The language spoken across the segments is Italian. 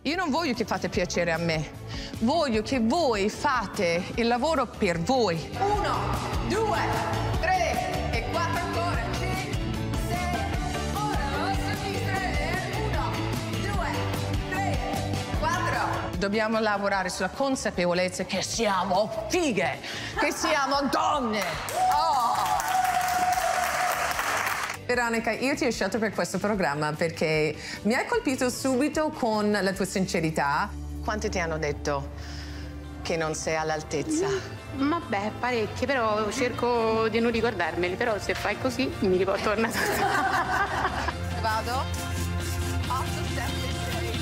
Io non voglio che fate piacere a me, voglio che voi fate il lavoro per voi. 1, 2, 3 e 4 ancora. 5, 6, ora sinistra. 1, 2, 3, 4. Dobbiamo lavorare sulla consapevolezza che siamo fighe, che siamo donne. Oh! Veronica, io ti ho scelto per questo programma perché mi hai colpito subito con la tua sincerità. Quanti ti hanno detto che non sei all'altezza? Vabbè, parecchi, però cerco di non ricordarmeli, però se fai così mi riporto a Vado? 8, 7, 6.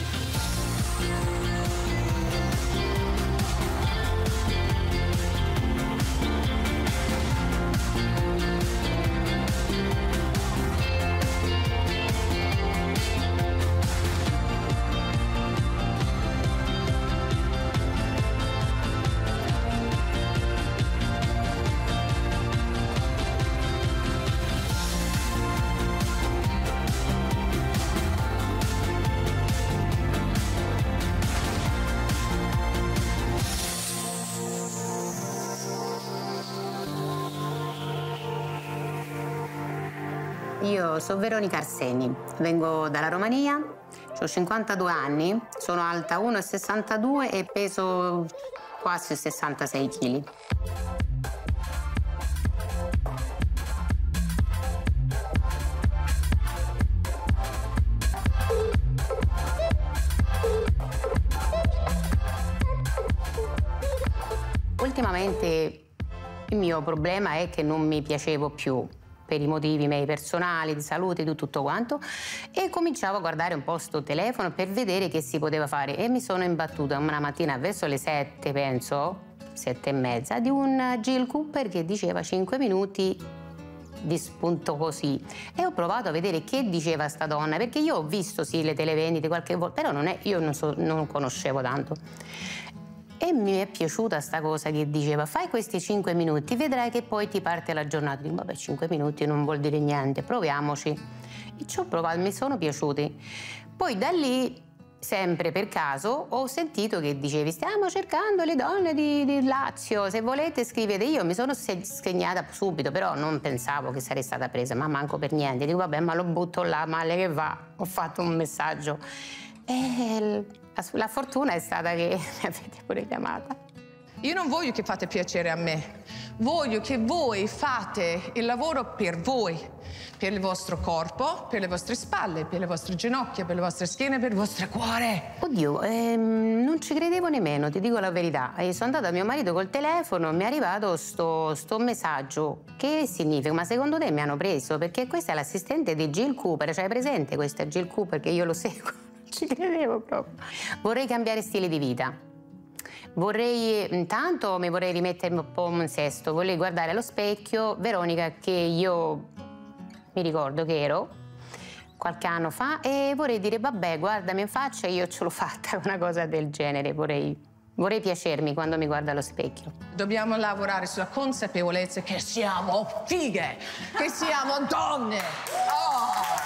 Io sono Veronica Arseni, vengo dalla Romania, ho 52 anni, sono alta 1,62 e peso quasi 66 kg. Ultimamente il mio problema è che non mi piacevo più, per i motivi miei personali, di salute, di tutto quanto, e cominciavo a guardare un po' sto telefono per vedere che si poteva fare e mi sono imbattuta una mattina verso le 7, penso, 7 e mezza, di un Jill Cooper che diceva 5 minuti di spunto così, e ho provato a vedere che diceva sta donna, perché io ho visto sì le televendite qualche volta, però io non conoscevo tanto. E mi è piaciuta sta cosa che diceva: fai questi 5 minuti, vedrai che poi ti parte la giornata. Dico, vabbè, 5 minuti non vuol dire niente, proviamoci. E ci ho provato, mi sono piaciuti. Poi da lì, sempre per caso, ho sentito che dicevi: stiamo cercando le donne di Lazio, se volete scrivete. Io mi sono segnata subito, però non pensavo che sarei stata presa, ma manco per niente. Dico, vabbè, ma lo butto là, male che va. Ho fatto un messaggio. E la fortuna è stata che mi avete pure chiamata. Io non voglio che fate piacere a me, voglio che voi fate il lavoro per voi, per il vostro corpo, per le vostre spalle, per le vostre ginocchia, per le vostre schiene, per il vostro cuore. Oddio, non ci credevo nemmeno, ti dico la verità. Sono andata da mio marito col telefono, mi è arrivato sto messaggio. Che significa? Ma secondo te mi hanno preso? Perché questa è l'assistente di Jill Cooper, cioè presente questa Jill Cooper che io lo seguo? Ci credevo proprio. Vorrei cambiare stile di vita. Intanto mi vorrei rimettere un po' in sesto, vorrei guardare allo specchio Veronica che io mi ricordo che ero qualche anno fa, e vorrei dire: vabbè, guardami in faccia, io ce l'ho fatta, una cosa del genere. Vorrei piacermi quando mi guardo allo specchio. Dobbiamo lavorare sulla consapevolezza che siamo fighe, che siamo donne. Oh!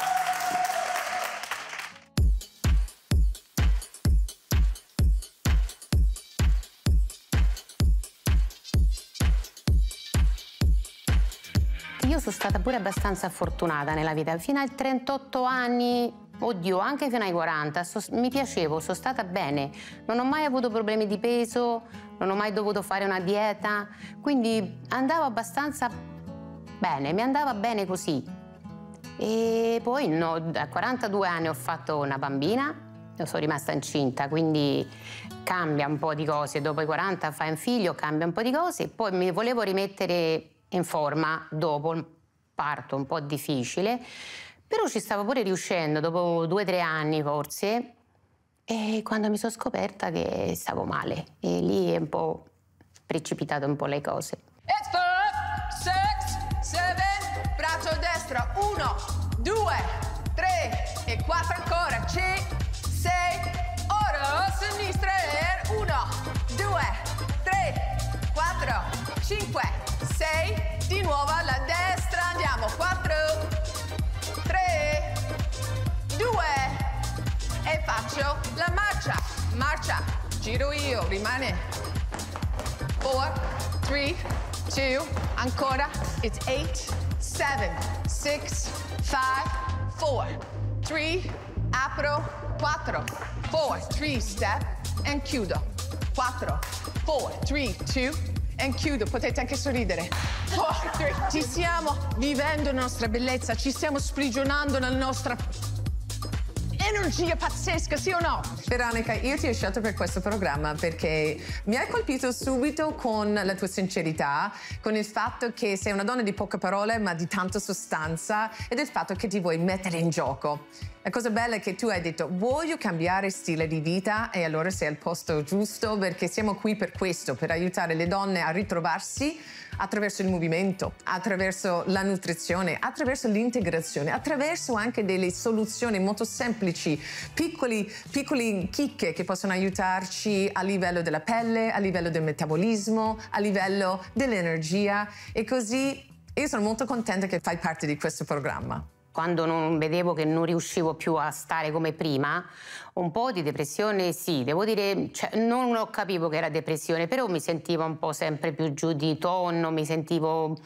Io sono stata pure abbastanza fortunata nella vita, fino ai 38 anni, oddio, anche fino ai 40, mi piacevo, sono stata bene, non ho mai avuto problemi di peso, non ho mai dovuto fare una dieta, quindi andavo abbastanza bene, mi andava bene così. E poi a 42 anni ho fatto una bambina, sono rimasta incinta, quindi cambia un po' di cose, dopo i 40 fai un figlio, cambia un po' di cose, e poi mi volevo rimettere in forma dopo il parto un po' difficile, però ci stavo pure riuscendo dopo 2 o 3 anni forse, e quando mi sono scoperta che stavo male, e lì è un po' precipitato un po' le cose. 5, 6, 7, braccio destro, 1, 2, 3 e 4 ancora, 5, 6, ora sinistra, 1, 2, 3, 4, 5, 6, di nuovo alla destra, andiamo, 4, 3, 2, e faccio la marcia. giro io, rimane 4, 3, 2, ancora, it's 8, 7, 6, 5, 4, 3, apro, 4, 4, 3, step, and chiudo, 4, 4, 3, 2, and chiudo, potete anche sorridere. 4, 3, ci stiamo vivendo la nostra bellezza, ci stiamo sprigionando nella nostra energia pazzesca, sì o no? Veronica, io ti ho scelto per questo programma perché mi hai colpito subito con la tua sincerità, con il fatto che sei una donna di poche parole ma di tanta sostanza ed il fatto che ti vuoi mettere in gioco. La cosa bella è che tu hai detto voglio cambiare stile di vita e allora sei al posto giusto perché siamo qui per questo, per aiutare le donne a ritrovarsi attraverso il movimento, attraverso la nutrizione, attraverso l'integrazione, attraverso anche delle soluzioni molto semplici, piccoli chicche che possono aiutarci a livello della pelle, a livello del metabolismo, a livello dell'energia e così io sono molto contenta che fai parte di questo programma. Quando non vedevo che non riuscivo più a stare come prima, un po' di depressione sì, devo dire, non ho capito che era depressione, però mi sentivo un po' sempre più giù di tono, mi sentivo,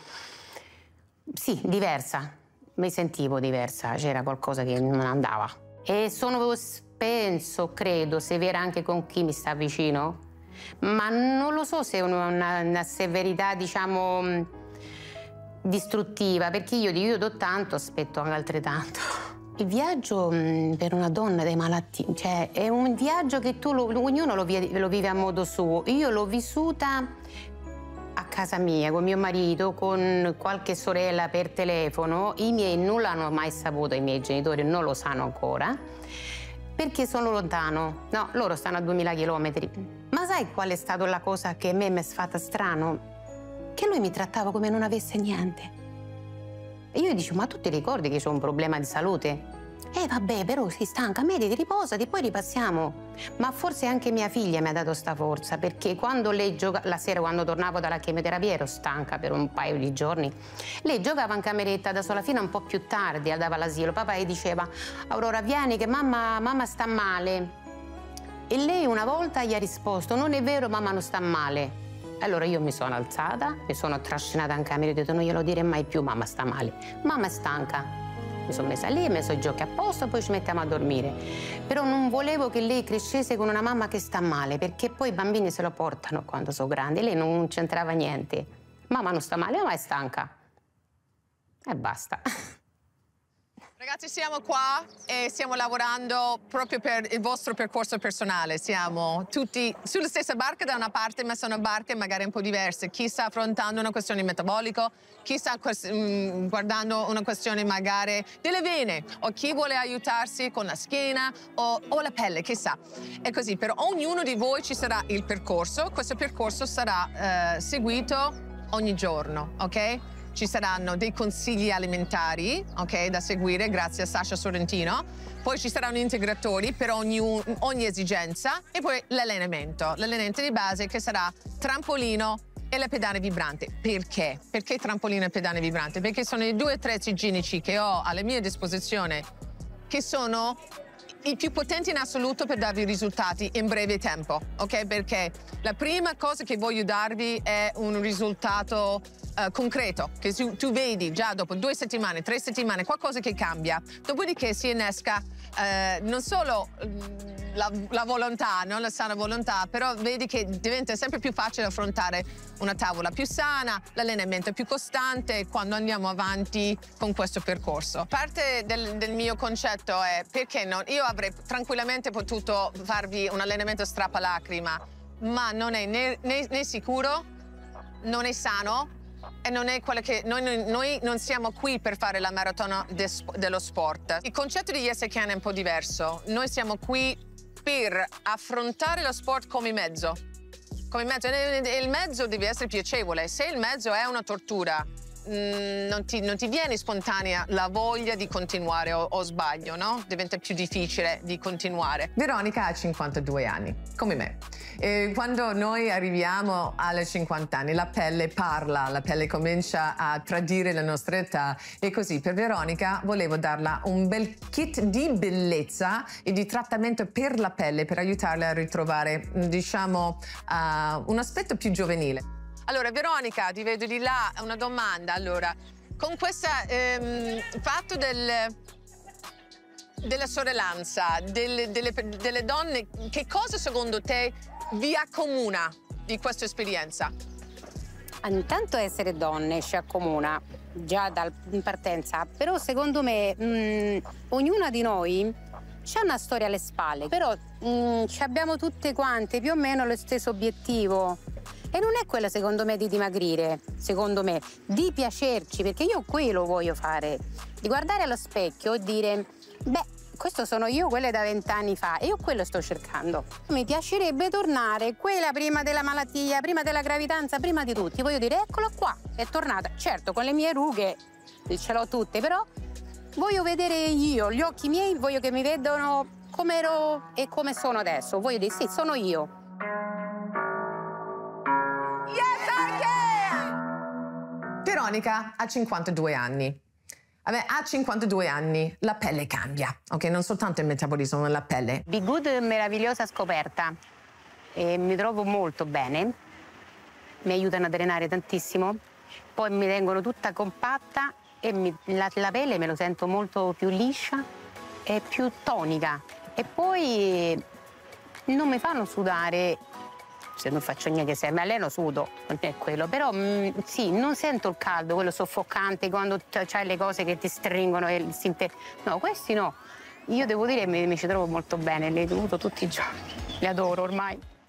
sì, diversa, mi sentivo diversa, c'era qualcosa che non andava. E penso, credo, severa anche con chi mi sta vicino, ma non lo so se è una severità, diciamo, distruttiva, perché io do tanto, aspetto anche altrettanto. Il viaggio per una donna dei malattie, cioè è un viaggio che ognuno lo vive a modo suo. Io l'ho vissuta a casa mia, con mio marito, con qualche sorella per telefono. I miei non l'hanno mai saputo, i miei genitori non lo sanno ancora, perché sono lontano. No, loro stanno a 2000 chilometri. Ma sai qual è stata la cosa che a me mi è fatta strano? Che lui mi trattava come non avesse niente. E io dicevo, ma tu ti ricordi che c'ho un problema di salute? Vabbè, però sei stanca, mediti, riposati, poi ripassiamo. Ma forse anche mia figlia mi ha dato sta forza, perché quando lei la sera, quando tornavo dalla chemioterapia, ero stanca per un paio di giorni, lei giocava in cameretta da sola fino a un po' più tardi, andava all'asilo. Papà gli diceva, Aurora, vieni che mamma sta male. E lei una volta gli ha risposto, non è vero, mamma non sta male. Allora io mi sono alzata, mi sono trascinata in camera e ho detto non glielo dire mai più, mamma sta male, mamma è stanca. Mi sono messa lì, ho messo i giochi a posto, poi ci mettiamo a dormire. Però non volevo che lei crescesse con una mamma che sta male, perché poi i bambini se lo portano quando sono grandi. Lei non c'entrava niente. Mamma non sta male, mamma è stanca. E basta. Ragazzi, siamo qua e stiamo lavorando proprio per il vostro percorso personale. Siamo tutti sulla stessa barca da una parte, ma sono barche magari un po' diverse. Chi sta affrontando una questione metabolica, chi sta guardando una questione magari delle vene, o chi vuole aiutarsi con la schiena o la pelle, chissà. E così, per ognuno di voi ci sarà il percorso. Questo percorso sarà seguito ogni giorno, ok? Ci saranno dei consigli alimentari, ok, da seguire grazie a Sasha Sorrentino. Poi ci saranno integratori per ogni esigenza e poi l'allenamento di base che sarà trampolino e la pedana vibrante. Perché? Perché trampolino e pedana vibrante? Perché sono i due attrezzi igienici che ho alla mia disposizione che sono i più potenti in assoluto per darvi risultati in breve tempo, ok? Perché la prima cosa che voglio darvi è un risultato concreto, che tu vedi già dopo 2 settimane, 3 settimane, qualcosa che cambia. Dopodiché si innesca non solo la volontà, non la sana volontà, però vedi che diventa sempre più facile affrontare una tavola più sana, l'allenamento più costante quando andiamo avanti con questo percorso. Parte del mio concetto è perché non? Io avrei tranquillamente potuto farvi un allenamento strappalacrima, ma non è né sicuro, non è sano e non è quello che noi non siamo qui per fare la maratona dello sport. Il concetto di Yes I Can è un po' diverso. Noi siamo qui per affrontare lo sport come mezzo. Come mezzo. E il mezzo deve essere piacevole. Se il mezzo è una tortura, non ti viene spontanea la voglia di continuare o sbaglio, no? Diventa più difficile di continuare. Veronica ha 52 anni, come me. E quando noi arriviamo alle 50 anni la pelle parla, la pelle comincia a tradire la nostra età e così per Veronica volevo darle un bel kit di bellezza e di trattamento per la pelle per aiutarla a ritrovare, diciamo, un aspetto più giovanile. Allora Veronica, ti vedo di là, una domanda. Allora, con questo fatto della sorellanza, delle donne, che cosa secondo te vi accomuna di questa esperienza? Intanto essere donne ci accomuna già in partenza, però secondo me ognuna di noi c'ha una storia alle spalle, però ci abbiamo tutte quante più o meno lo stesso obiettivo. E non è quella, secondo me, di dimagrire, secondo me, di piacerci, perché io quello voglio fare, di guardare allo specchio e dire, beh, questo sono io, quella da 20 anni fa, e io quello sto cercando. Mi piacerebbe tornare quella prima della malattia, prima della gravidanza, prima di tutti. Voglio dire, eccola qua, è tornata. Certo, con le mie rughe ce l'ho tutte, però voglio vedere io, gli occhi miei, voglio che mi vedano come ero e come sono adesso. Voglio dire, sì, sono io. Veronica ha 52 anni. Vabbè, a 52 anni la pelle cambia, ok? Non soltanto il metabolismo, ma la pelle. Be Good è meravigliosa scoperta e mi trovo molto bene. Mi aiutano a drenare tantissimo. Poi mi tengono tutta compatta e la pelle me lo sento molto più liscia e più tonica. E poi non mi fanno sudare. Se non faccio niente, se mi alleno sudo, non è quello, però sì, non sento il caldo, quello soffocante, quando c'hai le cose che ti stringono e no, questi no. Io devo dire che mi ci trovo molto bene, li uso tutti i giorni, li adoro ormai.